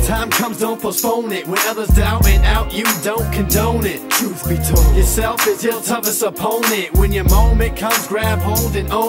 time comes, don't postpone it. When others doubt and out, you don't condone it. Truth be told, yourself is your toughest opponent. When your moment comes, grab hold and own